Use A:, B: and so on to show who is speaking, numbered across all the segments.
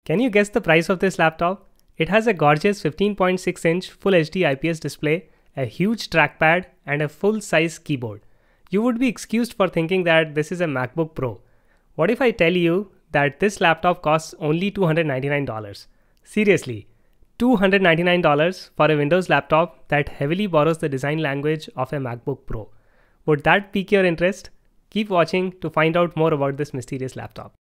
A: Can you guess the price of this laptop? It has a gorgeous 15.6-inch Full HD IPS display, a huge trackpad, and a full-size keyboard. You would be excused for thinking that this is a MacBook Pro. What if I tell you that this laptop costs only $299? Seriously, $299 for a Windows laptop that heavily borrows the design language of a MacBook Pro. Would that pique your interest? Keep watching to find out more about this mysterious laptop.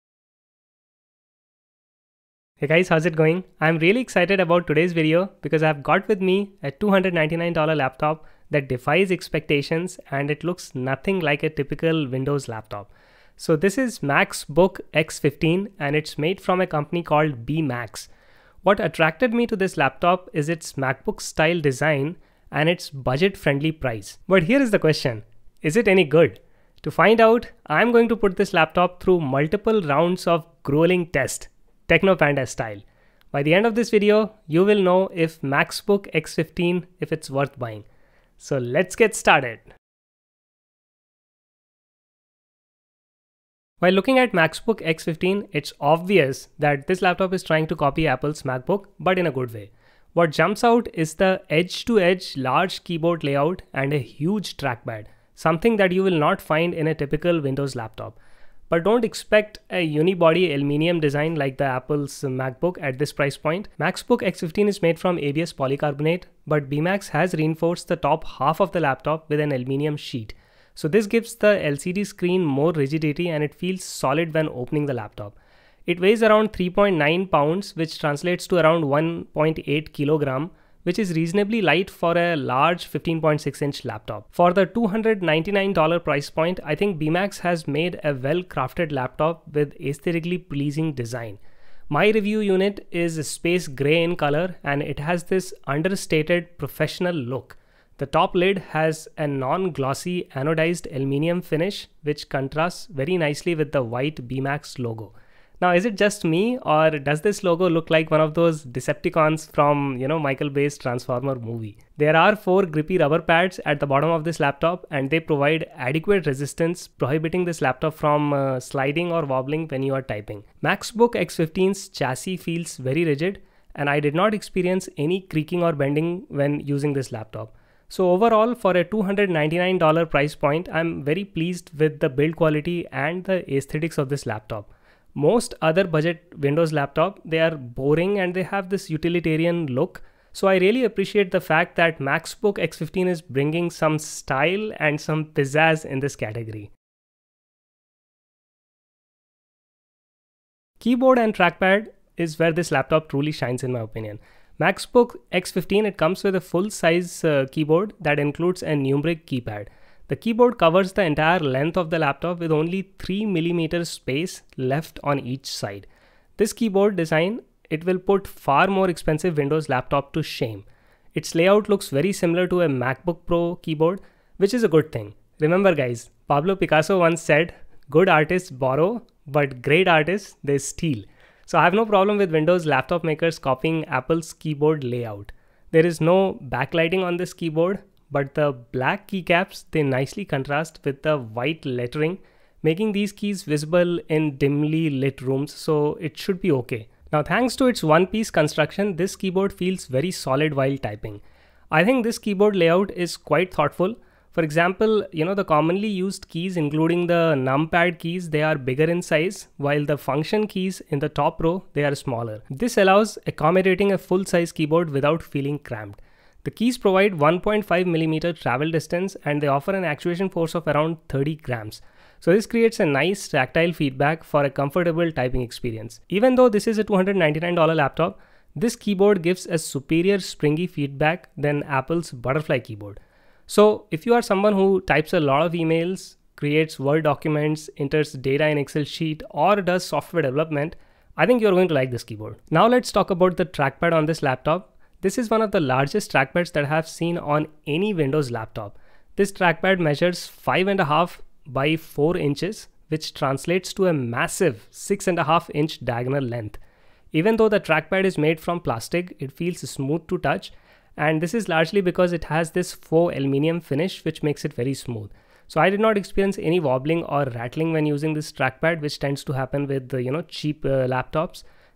A: Hey guys, how's it going? I'm really excited about today's video because I've got with me a $299 laptop that defies expectations and it looks nothing like a typical Windows laptop. So this is MacBook X15 and it's made from a company called BMax. What attracted me to this laptop is its MacBook style design and its budget-friendly price. But here is the question, is it any good? To find out, I'm going to put this laptop through multiple rounds of grueling tests, Technopanda style. By the end of this video, you will know if MacBook X15 if it's worth buying. So let's get started. While looking at MacBook X15, it's obvious that this laptop is trying to copy Apple's MacBook, but in a good way. What jumps out is the edge-to-edge large keyboard layout and a huge trackpad, something that you will not find in a typical Windows laptop. But don't expect a unibody aluminum design like the Apple's MacBook at this price point. MacBook X15 is made from ABS polycarbonate, but BMax has reinforced the top half of the laptop with an aluminum sheet. So this gives the LCD screen more rigidity and it feels solid when opening the laptop. It weighs around 3.9 pounds, which translates to around 1.8 kilogram, which is reasonably light for a large 15.6-inch laptop. For the $299 price point, I think BMax has made a well-crafted laptop with aesthetically pleasing design. My review unit is space gray in color and it has this understated professional look. The top lid has a non-glossy anodized aluminum finish which contrasts very nicely with the white BMax logo. Now, is it just me or does this logo look like one of those Decepticons from, Michael Bay's Transformer movie? There are 4 grippy rubber pads at the bottom of this laptop and they provide adequate resistance, prohibiting this laptop from sliding or wobbling when you are typing. MacBook X15's chassis feels very rigid and I did not experience any creaking or bending when using this laptop. So overall, for a $299 price point, I'm very pleased with the build quality and the aesthetics of this laptop. Most other budget Windows laptop, they are boring and they have this utilitarian look. So I really appreciate the fact that MacBook X15 is bringing some style and some pizzazz in this category. Keyboard and trackpad is where this laptop truly shines in my opinion. MacBook X15, it comes with a full-size keyboard that includes a numeric keypad. The keyboard covers the entire length of the laptop with only 3mm space left on each side. This keyboard design, it will put far more expensive Windows laptop to shame. Its layout looks very similar to a MacBook Pro keyboard, which is a good thing. Remember guys, Pablo Picasso once said, good artists borrow, but great artists, they steal. So I have no problem with Windows laptop makers copying Apple's keyboard layout. There is no backlighting on this keyboard, but the black keycaps, they nicely contrast with the white lettering, making these keys visible in dimly lit rooms, so it should be okay. Now thanks to its one-piece construction, this keyboard feels very solid while typing. I think this keyboard layout is quite thoughtful. For example, the commonly used keys including the numpad keys, they are bigger in size, while the function keys in the top row, they are smaller. This allows accommodating a full-size keyboard without feeling cramped. The keys provide 1.5mm travel distance and they offer an actuation force of around 30 grams. So this creates a nice tactile feedback for a comfortable typing experience. Even though this is a $299 laptop, this keyboard gives a superior springy feedback than Apple's butterfly keyboard. So if you are someone who types a lot of emails, creates Word documents, enters data in Excel sheet, or does software development, I think you're going to like this keyboard. Now let's talk about the trackpad on this laptop. This is one of the largest trackpads that I have seen on any Windows laptop. This trackpad measures 5.5 by 4 inches, which translates to a massive 6.5-inch diagonal length. Even though the trackpad is made from plastic, it feels smooth to touch, and this is largely because it has this faux aluminum finish which makes it very smooth. So I did not experience any wobbling or rattling when using this trackpad, which tends to happen with cheap laptops.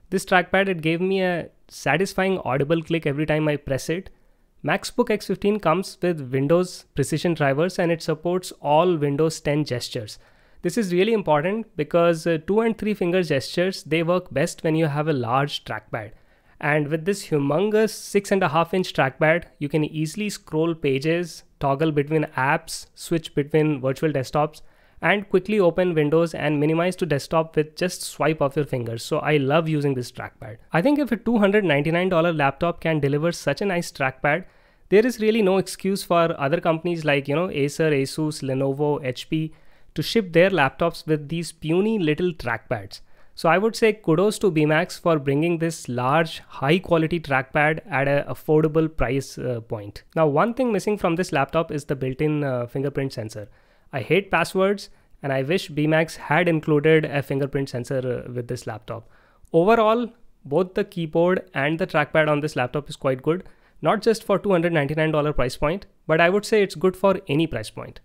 A: This trackpad, it gave me a satisfying audible click every time I press it. MacBook X15 comes with Windows Precision drivers and it supports all Windows 10 gestures. This is really important because 2 and 3 finger gestures, they work best when you have a large trackpad. And with this humongous 6.5-inch trackpad, you can easily scroll pages, toggle between apps, switch between virtual desktops, and quickly open windows and minimize to desktop with just swipe of your fingers. So I love using this trackpad. I think if a $299 laptop can deliver such a nice trackpad, there is really no excuse for other companies like, Acer, Asus, Lenovo, HP to ship their laptops with these puny little trackpads. So I would say kudos to Beemax for bringing this large, high quality trackpad at an affordable price point. Now, one thing missing from this laptop is the built-in fingerprint sensor. I hate passwords and I wish Beemax had included a fingerprint sensor with this laptop. Overall, both the keyboard and the trackpad on this laptop is quite good. Not just for $299 price point, but I would say it's good for any price point.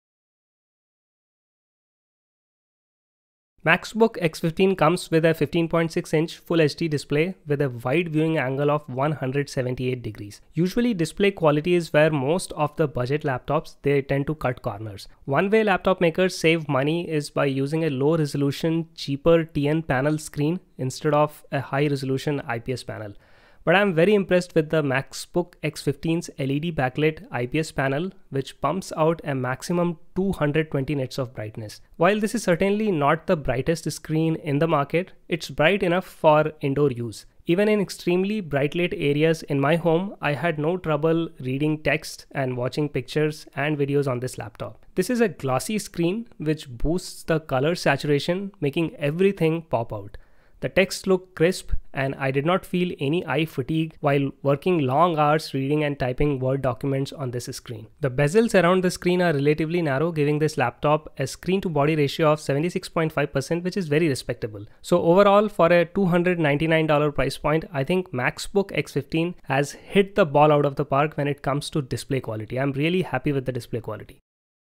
A: MacBook X15 comes with a 15.6-inch Full HD display with a wide viewing angle of 178 degrees. Usually display quality is where most of the budget laptops, they tend to cut corners. One way laptop makers save money is by using a low resolution, cheaper TN panel screen instead of a high resolution IPS panel. But I'm very impressed with the MacBook X15's LED backlit IPS panel, which pumps out a maximum 220 nits of brightness. While this is certainly not the brightest screen in the market, it's bright enough for indoor use. Even in extremely bright lit areas in my home, I had no trouble reading text and watching pictures and videos on this laptop. This is a glossy screen which boosts the color saturation, making everything pop out. The text looked crisp and I did not feel any eye fatigue while working long hours reading and typing Word documents on this screen. The bezels around the screen are relatively narrow, giving this laptop a screen to body ratio of 76.5%, which is very respectable. So overall, for a $299 price point, I think MacBook X15 has hit the ball out of the park when it comes to display quality. I'm really happy with the display quality.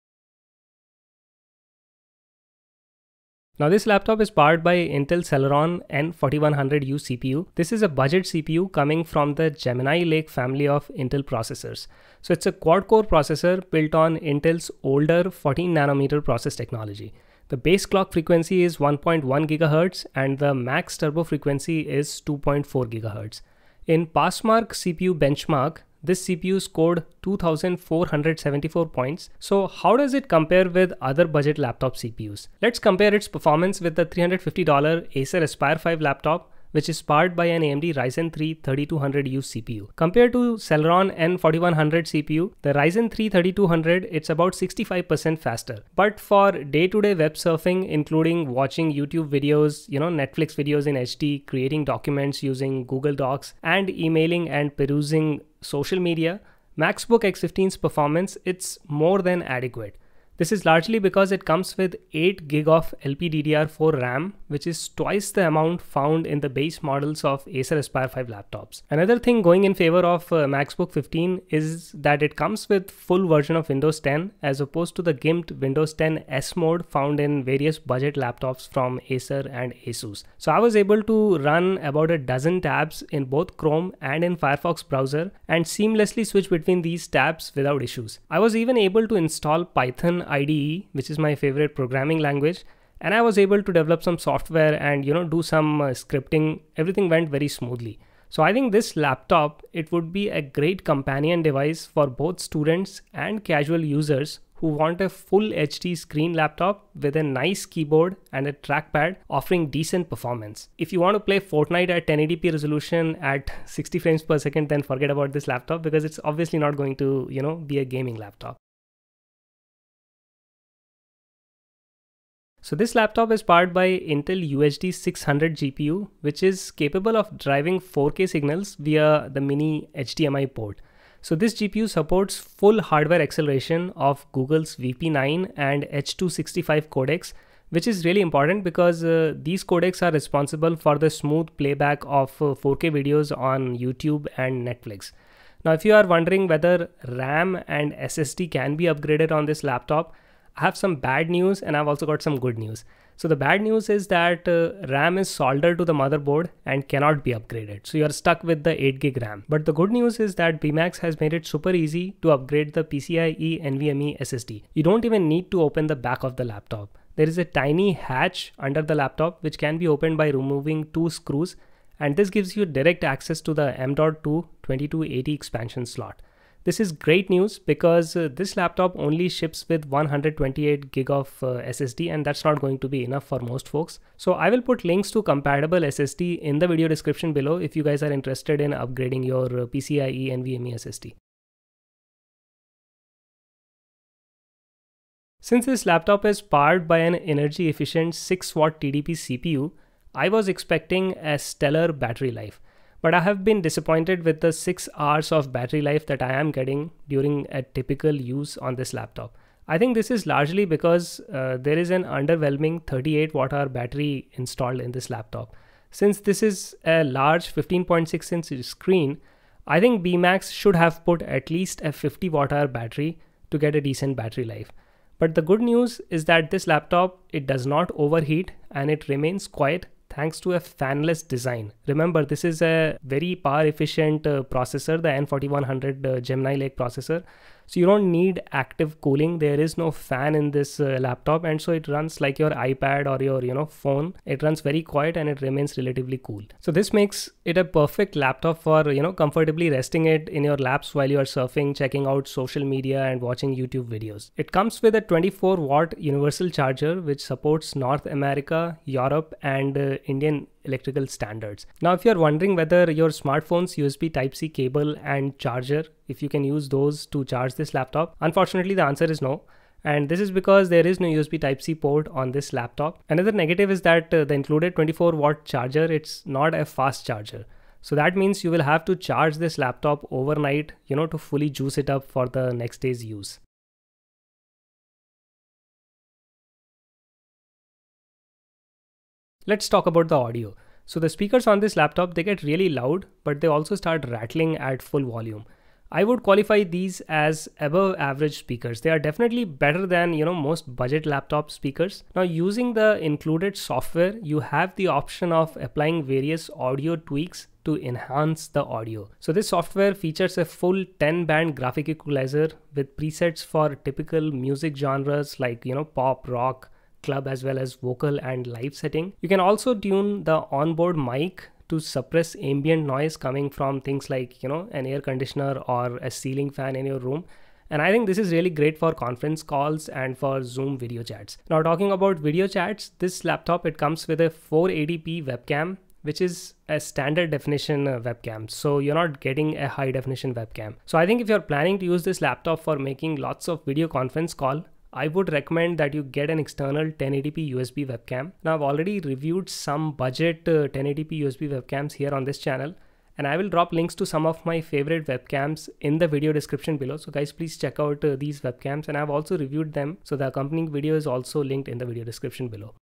A: Now this laptop is powered by Intel Celeron N4100U CPU. This is a budget CPU coming from the Gemini Lake family of Intel processors. So it's a quad-core processor built on Intel's older 14nm process technology. The base clock frequency is 1.1 GHz and the max turbo frequency is 2.4 GHz. In Passmark CPU benchmark, this CPU scored 2,474 points. So how does it compare with other budget laptop CPUs? Let's compare its performance with the $350 Acer Aspire 5 laptop, which is powered by an AMD Ryzen 3 3200U CPU. Compared to Celeron N4100 CPU, the Ryzen 3 3200, it's about 65% faster. But for day-to-day web surfing, including watching YouTube videos, Netflix videos in HD, creating documents using Google Docs, and emailing and perusing social media, MacBook X15's performance, it's more than adequate. This is largely because it comes with 8 GB of LPDDR4 RAM, which is twice the amount found in the base models of Acer Aspire 5 laptops. Another thing going in favor of MacBook 15 is that it comes with full version of Windows 10 as opposed to the gimped Windows 10 S mode found in various budget laptops from Acer and Asus. So I was able to run about a dozen tabs in both Chrome and in Firefox browser and seamlessly switch between these tabs without issues. I was even able to install Python IDE, which is my favorite programming language, and I was able to develop some software and do some scripting. Everything went very smoothly. So I think this laptop, it would be a great companion device for both students and casual users who want a full HD screen laptop with a nice keyboard and a trackpad offering decent performance. If you want to play Fortnite at 1080p resolution at 60 frames per second, then forget about this laptop because it's obviously not going to, be a gaming laptop. So this laptop is powered by Intel UHD 600 GPU, which is capable of driving 4K signals via the mini HDMI port. So this GPU supports full hardware acceleration of Google's VP9 and H265 codecs, which is really important because these codecs are responsible for the smooth playback of 4K videos on YouTube and Netflix. Now, if you are wondering whether RAM and SSD can be upgraded on this laptop, I have some bad news and I've also got some good news. So the bad news is that RAM is soldered to the motherboard and cannot be upgraded. So you're stuck with the 8 gig RAM. But the good news is that BMax has made it super easy to upgrade the PCIe NVMe SSD. You don't even need to open the back of the laptop. There is a tiny hatch under the laptop which can be opened by removing 2 screws, and this gives you direct access to the M.2 2280 expansion slot. This is great news because this laptop only ships with 128 gig of SSD, and that's not going to be enough for most folks. So I will put links to compatible SSD in the video description below if you guys are interested in upgrading your PCIe NVMe SSD. Since this laptop is powered by an energy efficient 6-watt TDP CPU, I was expecting a stellar battery life. But I have been disappointed with the 6 hours of battery life that I am getting during a typical use on this laptop. I think this is largely because there is an underwhelming 38 watt-hour battery installed in this laptop. Since this is a large 15.6 inch screen, I think BMax should have put at least a 50 watt-hour battery to get a decent battery life. But the good news is that this laptop, it does not overheat and it remains quiet thanks to a fanless design. Remember, this is a very power efficient processor, the N4100 Gemini Lake processor. So you don't need active cooling. There is no fan in this laptop, and so it runs like your iPad or your phone. It runs very quiet and it remains relatively cool. So this makes it a perfect laptop for comfortably resting it in your laps while you are surfing, checking out social media and watching YouTube videos. It comes with a 24 watt universal charger which supports North America, Europe and Indian electrical standards. Now if you're wondering whether your smartphone's USB Type-C cable and charger, if you can use those to charge this laptop, unfortunately the answer is no. And this is because there is no USB Type-C port on this laptop. Another negative is that the included 24 watt charger, it's not a fast charger. So that means you will have to charge this laptop overnight, to fully juice it up for the next day's use. Let's talk about the audio. So the speakers on this laptop, they get really loud, but they also start rattling at full volume. I would qualify these as above average speakers. They are definitely better than, most budget laptop speakers. Now using the included software, you have the option of applying various audio tweaks to enhance the audio. So this software features a full 10-band graphic equalizer with presets for typical music genres like, pop, rock, club, as well as vocal and live setting. You can also tune the onboard mic to suppress ambient noise coming from things like an air conditioner or a ceiling fan in your room. And I think this is really great for conference calls and for Zoom video chats. Now talking about video chats, this laptop, it comes with a 480p webcam, which is a standard definition webcam. So you're not getting a high definition webcam. So I think if you're planning to use this laptop for making lots of video conference call, I would recommend that you get an external 1080p USB webcam. Now I've already reviewed some budget 1080p USB webcams here on this channel, and I will drop links to some of my favorite webcams in the video description below. So guys, please check out these webcams, and I've also reviewed them. So the accompanying video is also linked in the video description below.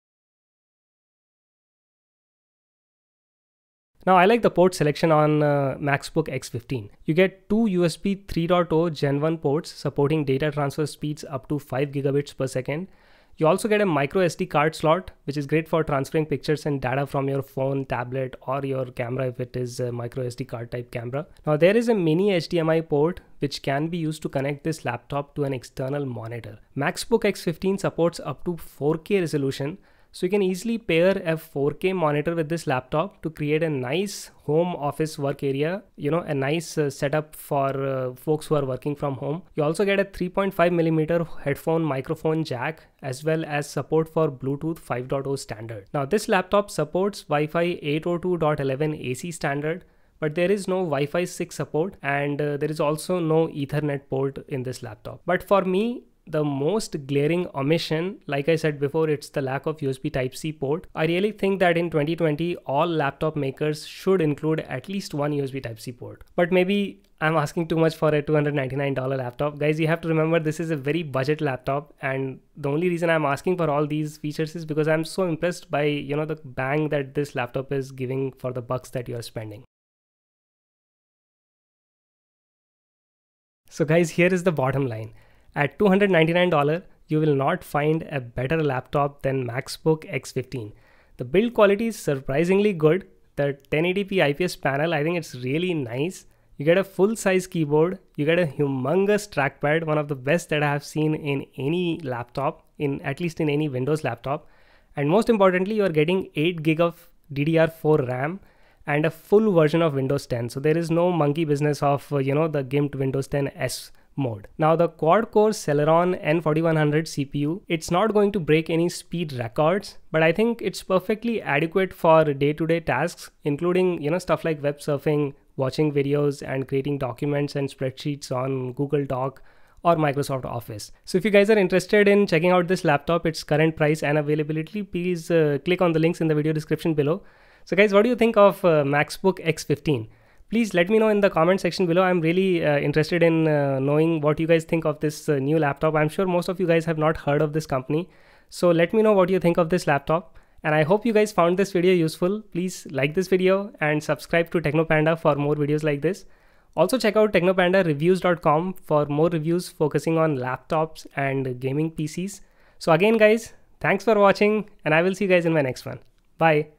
A: Now I like the port selection on MacBook X15. You get two USB 3.0 Gen 1 ports supporting data transfer speeds up to 5 gigabits per second. You also get a micro SD card slot, which is great for transferring pictures and data from your phone, tablet, or your camera if it is a micro SD card type camera. Now there is a mini HDMI port which can be used to connect this laptop to an external monitor. MacBook X15 supports up to 4K resolution. So you can easily pair a 4K monitor with this laptop to create a nice home office work area, a nice setup for folks who are working from home. You also get a 3.5mm headphone microphone jack, as well as support for Bluetooth 5.0 standard. Now this laptop supports Wi-Fi 802.11 AC standard, but there is no Wi-Fi 6 support, and there is also no Ethernet port in this laptop. But for me, the most glaring omission, like I said before, it's the lack of USB Type-C port. I really think that in 2020, all laptop makers should include at least one USB Type-C port. But maybe I'm asking too much for a $299 laptop. Guys, you have to remember this is a very budget laptop, and the only reason I'm asking for all these features is because I'm so impressed by, the bang that this laptop is giving for the bucks that you are spending. So guys, here is the bottom line. At $299, you will not find a better laptop than MacBook X15. The build quality is surprisingly good. The 1080p IPS panel, I think it's really nice. You get a full-size keyboard, you get a humongous trackpad, one of the best that I have seen in any laptop, at least in any Windows laptop. And most importantly, you are getting 8 GB of DDR4 RAM and a full version of Windows 10. So there is no monkey business of, the gimped Windows 10 S mode. Now the quad-core Celeron N4100 CPU, it's not going to break any speed records, but I think it's perfectly adequate for day-to-day tasks, including, stuff like web surfing, watching videos, and creating documents and spreadsheets on Google Doc or Microsoft Office. So if you guys are interested in checking out this laptop, its current price and availability, please click on the links in the video description below. So guys, what do you think of MacBook X15? Please let me know in the comment section below. I'm really interested in knowing what you guys think of this new laptop. I'm sure most of you guys have not heard of this company. So let me know what you think of this laptop. And I hope you guys found this video useful. Please like this video and subscribe to TechnoPanda for more videos like this. Also check out technopandareviews.com for more reviews focusing on laptops and gaming PCs. So again guys, thanks for watching and I will see you guys in my next one. Bye.